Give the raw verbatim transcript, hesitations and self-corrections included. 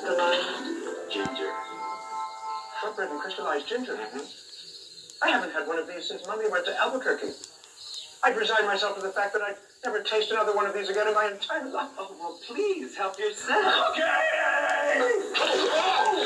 crystallized ginger. Shortbread and crystallized ginger? Mm-hmm. I haven't had one of these since Mommy went to Albuquerque. I'd resign myself to the fact that I'd never taste another one of these again in my entire life. Oh, well, please help yourself. Okay!